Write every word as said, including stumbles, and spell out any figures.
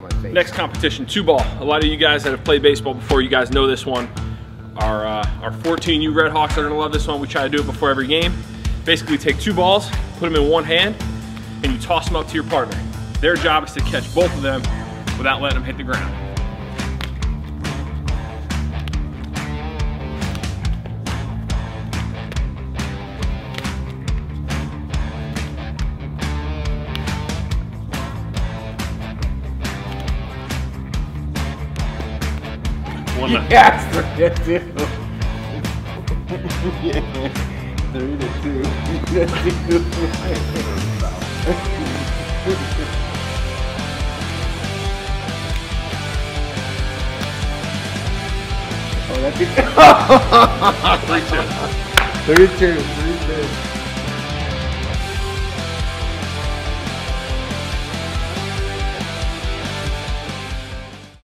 Next competition, two ball. A lot of you guys that have played baseball before, you guys know this one. Our, uh, our fourteen U RedHawks are gonna love this one. We try to do it before every game. Basically take two balls, put them in one hand, and you toss them up to your partner. Their job is to catch both of them without letting them hit the ground. One left. Yes, three to two. Yeah. Three to two. Oh, that's it. Three two. Three two. Three two.